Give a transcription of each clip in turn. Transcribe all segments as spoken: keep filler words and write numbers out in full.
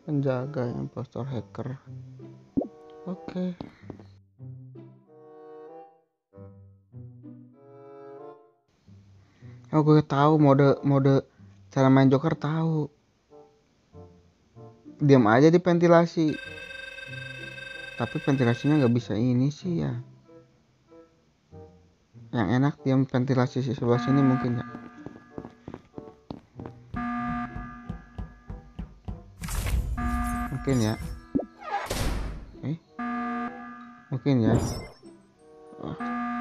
Penjaga impostor hacker. Oke. Oh, gue tahu mode mode cara main Joker tahu. Diam aja di ventilasi. Tapi ventilasinya nggak bisa ini sih ya. Yang enak diam ventilasi di sebelah sini mungkin ya. Mungkin ya. Eh? Mungkin ya. Oh.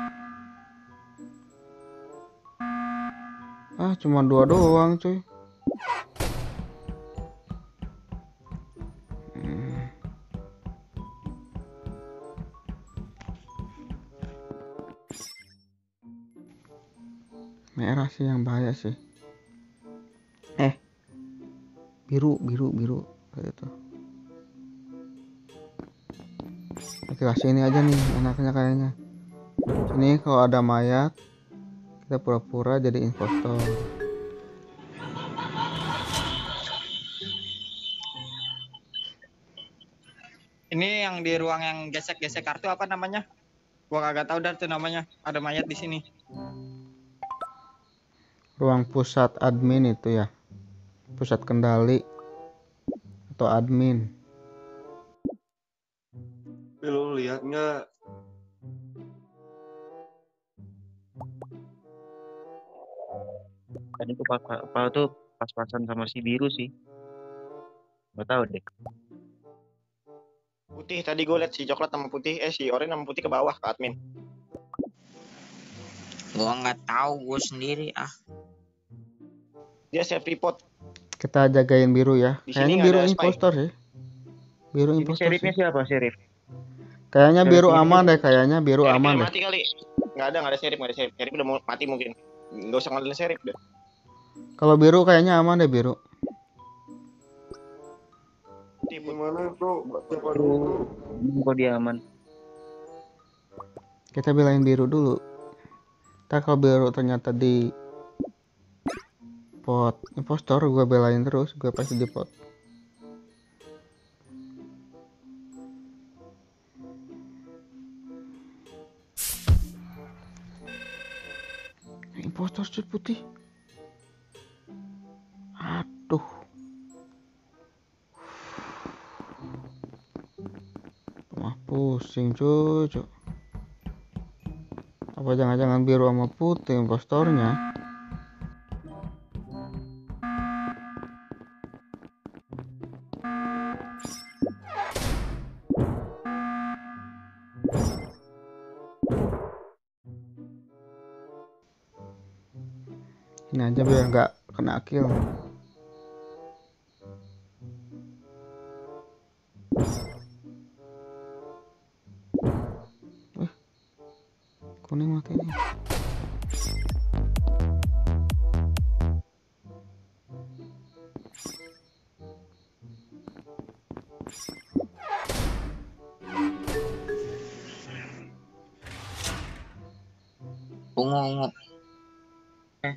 Ah, cuma dua doang, cuy. Hmm. Merah sih yang bahaya sih. Eh. Biru, biru, biru. Kayak itu. Oke, kasih ini aja nih, enaknya kayaknya. Sini kalau ada mayat, kita pura-pura jadi impostor. Ini yang di ruang yang gesek-gesek kartu apa namanya? Gua kagak tahu dah tuh namanya. Ada mayat di sini. Ruang pusat admin itu ya. Pusat kendali atau admin. Lu lihat nggak? Tadi tuh pak apa tuh pas-pasan sama si biru sih. Gak tahu deh. Putih tadi gue liat si coklat sama putih, eh si oranye sama putih ke bawah ke admin. Gua nggak tahu, gue sendiri ah. Dia self report. Kita jagain biru ya. Di Kayaknya sini biru nggak ada spy. impostor sih. Biru Ini impostor sheriffnya sih. siapa, sheriff? Kayaknya Sheriff biru ini aman nih. deh, kayaknya biru Sheriff aman udah deh. mati kali. Nggak ada, nggak ada sheriff, nggak ada sheriff. Sheriff udah mau mati mungkin. Nggak usah ngandelin sheriff deh. Kalau biru kayaknya aman deh biru. Gimana bro? Siapa dulu? Hmm, kok dia aman? Kita belain biru dulu. Ntar kalau biru ternyata di pot impostor, gue belain terus, gue pasti di pot. Impostor cuy putih. Aduh. Wah pusing cuy, cuy. Apa jangan-jangan biru sama putih impostornya? Ini aja biar nggak kena kill. Eh, kuning mati nih. Ungu, ungu. Eh.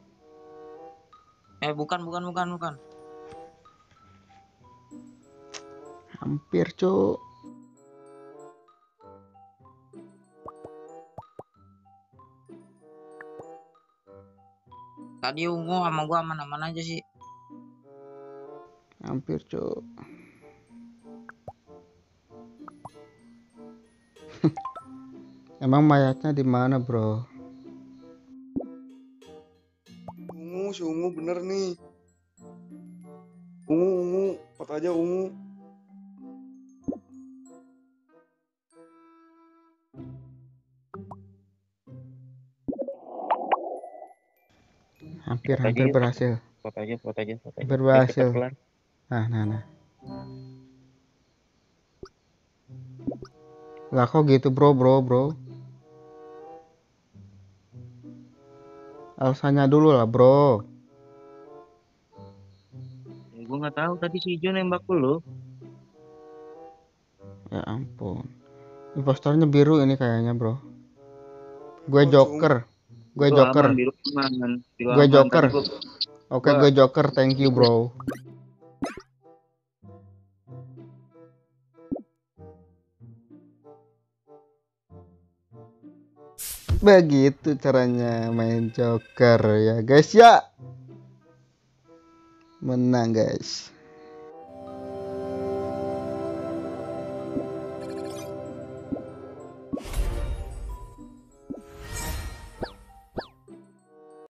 Eh bukan, bukan, bukan, bukan. Hampir cuy. Tadi ungu sama gua aman-aman aja sih. Hampir cuy. Emang mayatnya di mana, bro? Ungu, si ungu bener nih. Ungu, ungu, pot aja ungu. Hampir, Pot aja hampir yuk. berhasil. Pot aja, pot aja, pot aja. Hampir Biar cepet berhasil. kelar. Nah, nah, nah. Lah kok gitu, bro, bro, bro. Alasannya dulu lah, bro. Ya, gue nggak tahu tadi si hijau nembak lu. Ya ampun. Impostornya biru ini kayaknya, bro. Gue Oh, joker. Gue Biru joker. aman, biru aman. Biru Gue aman. joker. Tadi gua, Oke, gua- gue joker. Thank you, bro. Begitu caranya main Joker ya guys ya. Menang guys.